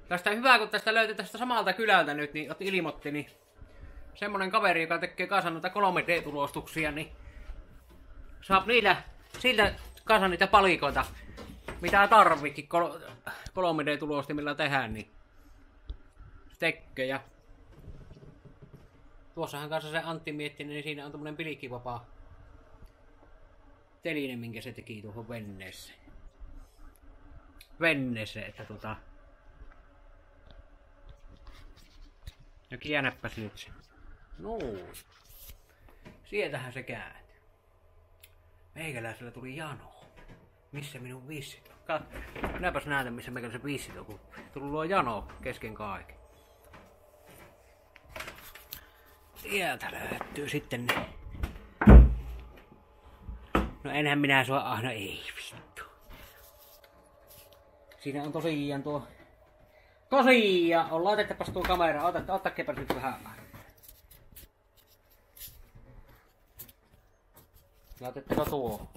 Tästä hyvä, kun tästä löytyi tästä samalta kylältä nyt, niin ilmoitti, niin semmonen kaveri, joka tekee kanssa noita 3D-tulostuksia, niin saa siltä kanssa niitä palikoita, mitä tarvikin 3D-tulostimilla tehdään, niin tekee. Ja tuossahan kanssa se Antti mietti, niin siinä on tommonen pilkkivapaa teline, minkä se teki tuohon venneeseen, että no käännäpäs nyt se. No, sieltähän se kääntyy. Meikäläisellä tuli jano. Missä minun vissit on? Minäpäs näytän, missä meikäläisen vissit on, kun tullut jano kesken kaiken. Sieltä löytyy sitten ne. No enhän minä sua... no ei vittu. Siinä on tosiaan tuo... Tosiaan! Laitettapas tuo kamera. Ottakepas nyt vähän. Laitetteko tuo?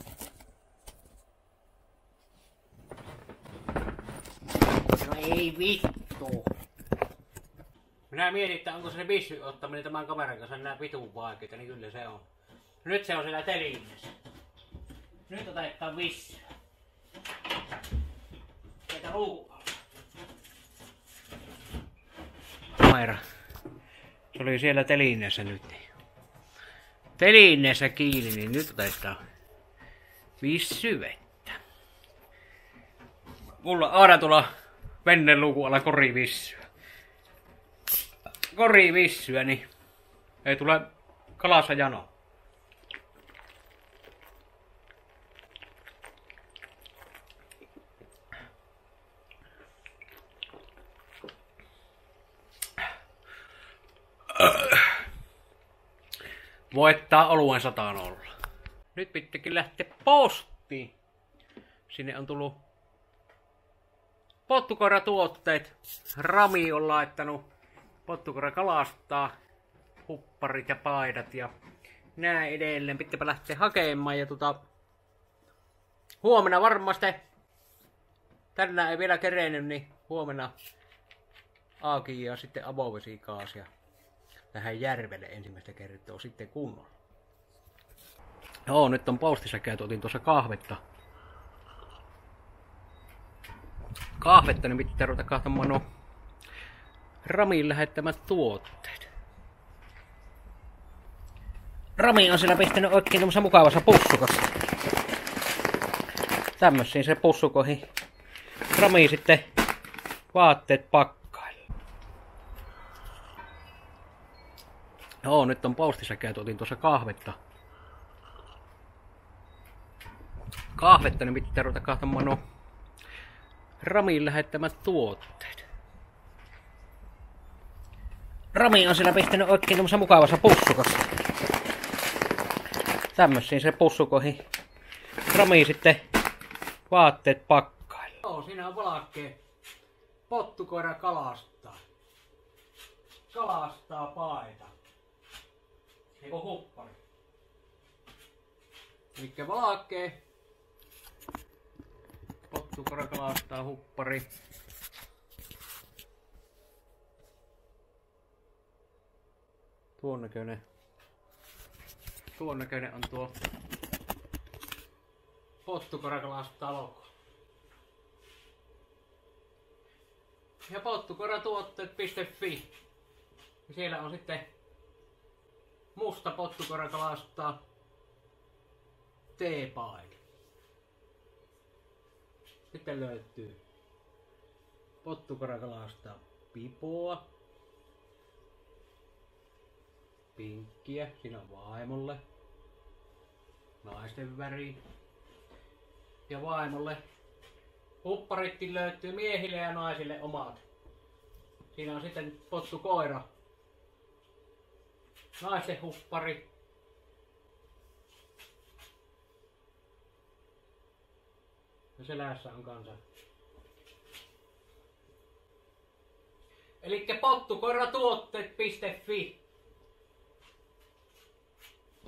No ei vittu. Minä mietin, että onko se vissy ottaminen tämän kameran kanssa nää vitun vaikeita, niin kyllä se on. Nyt se on siellä telineessä. Nyt otetaan vissyä. Sieltä luukun alla. Kamera. Se oli siellä telineessä nyt. Telineessä kiinni, niin nyt otetaan vissyvettä. Mulla aina tuolla vennen luukun alla korivissyä. Korivissyä, niin ei tule kalassa jano. Voittaa oluen 100-0. Nyt pitääkin lähteä postiin. Sinne on tullut pottukoiratuotteet. Rami on laittanut pottukoira kalastaa, hupparit ja paidat ja näin edelleen. Pitääpä lähteä hakemaan ja huomenna varmasti, tänään ei vielä kerennyt, niin huomenna Aaki ja sitten avovesikaasia tähän järvelle ensimmäistä kertaa sitten kunnolla. Joo, nyt on postissa käyty, otin tuossa kahvetta. Niin pitää ruveta kahtamaan nuo Ramin lähettämät tuotteet. Rami on siellä pistänyt oikein tämmössä mukavassa pussukassa. Tämmösiin se pussukoihin Rami sitten vaatteet pakkailla. Joo, nyt on postissa käyty, otin tuossa kahvetta. Niin pitää ruveta kahtamaan nuo Ramin lähettämät tuotteet. Rami on siellä pistänyt oikein tämmössä mukavassa pussukassa. Tämmösiin se pussukoihin Rami sitten vaatteet pakkailla. Joo, siinä on valkea. Pottukoira kalastaa. Kalastaa paita. Eiku huppari. Elikkä valkee. Pottukoira kalastaa huppari. Tuon näköinen on tuo pottukoira kalastaa logo. Ja pottukoiratuotteet.fi. Siellä on sitten musta pottukoira kalastaa teepaita. Sitten löytyy pottukoira kalastaa pipoa. Pinkkiä, siinä on vaimolle. Naisten väri. Ja vaimolle. Hupparitkin löytyy miehille ja naisille omat. Siinä on sitten pottukoira. Naisten huppari. Ja selässä on kanssa. Elikkä pottukoiratuotteet.fi.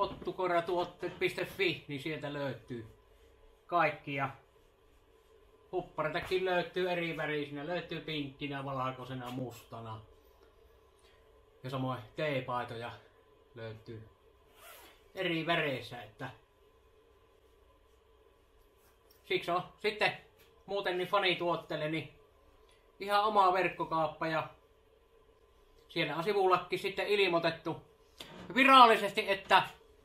Pottukoiratuotteet.fi, niin sieltä löytyy kaikkia Hupparitakin löytyy eri värisinä, löytyy pinkkinä, valkoisena, mustana. Ja samoin teepaitoja löytyy eri väreissä, että siksi on sitten muuten niin fanituotteille niin ihan oma verkkokauppa ja siellä on sivullakin sitten ilmoitettu virallisesti, että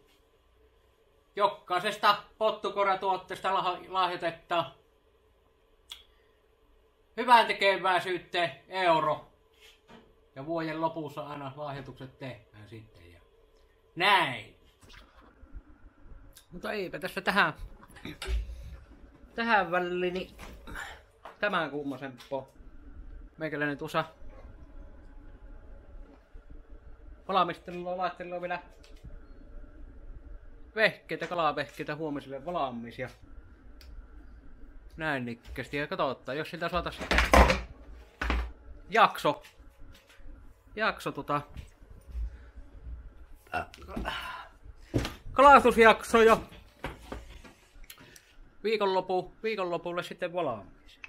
jokaisesta pottukoratuotteesta lahjoitetaan hyvän tekeväisyyteen euro. Ja vuoden lopussa aina lahjoitukset tehdään sitten. Ja näin. Mutta eipä tässä tähän väliin niin tämän kummosempaa. Meikäläinen tuossa valmistelulla laittelua vielä vehkeitä, kalavehkeitä huomiselle valmis ja näin nikkästi. Ja katsotaan, jos siltä saataisiin jakso kalastusjakso jo viikonlopulle sitten valmis.